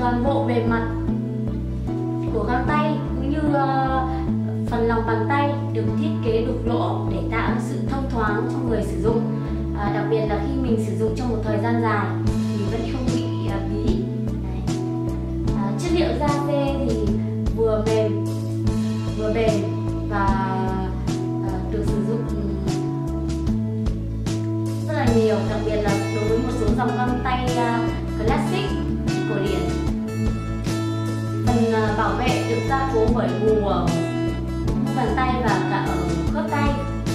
toàn bộ bề mặt của găng tay cũng như phần lòng bàn tay được thiết kế đục lỗ để tạo sự thông thoáng cho người sử dụng. Đặc biệt là khi mình sử dụng trong một thời gian dài thì vẫn không bị bí. Chất liệu da dê thì vừa mềm vừa bền và được sử dụng rất là nhiều, đặc biệt là đối với một số dòng găng tay classic cổ điển. Phần bảo vệ được gia cố bởi gù ở mu bàn tay và cả ở khớp tay,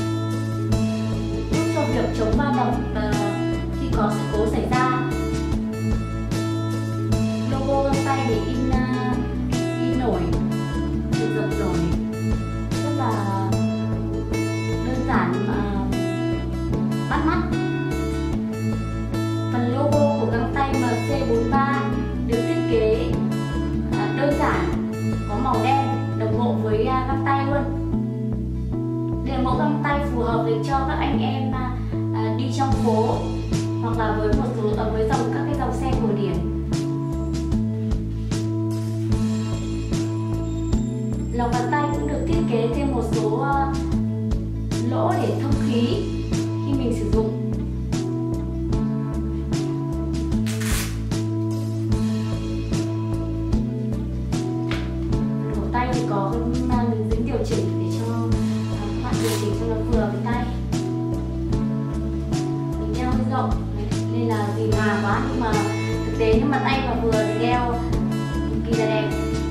giúp cho việc chống va đập khi có sự cố xảy ra. Logo găng tay để in nổi, được dập nổi, rất là đơn giản mà bắt mắt. Phần logo của găng tay MC43 được thiết kế đơn giản, có màu đen đồng bộ với găng tay luôn. Đây là mẫu găng tay phù hợp để cho các anh em đi trong phố hoặc là với một số với các cái dòng xe cổ điển. Lòng bàn tay cũng được thiết kế thêm một số lỗ để thông khí khi mình sử dụng. Cổ tay thì có miếng dính điều chỉnh để cho các bạn điều chỉnh cho nó vừa với tay. Mình đeo hơi rộng nên là vì hòa quá, nhưng mà thực tế nếu mà tay mà vừa thì đeo cực kỳ là đẹp.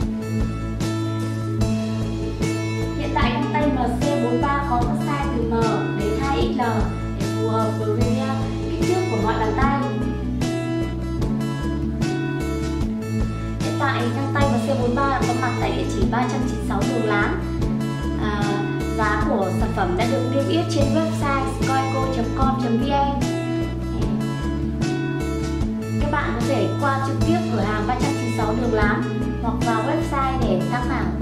Hiện tại găng tay MC43 có các size từ M đến 2XL để phù hợp đối với kích thước của mọi bàn tay. Hiện tại găng tay MC43 có mặt tại địa chỉ 396 Đường Láng. Giá của sản phẩm đã được niêm yết trên website scoico.com.vn. Các bạn có thể qua trực tiếp cửa hàng 396 Đường Láng hoặc vào website để tham khảo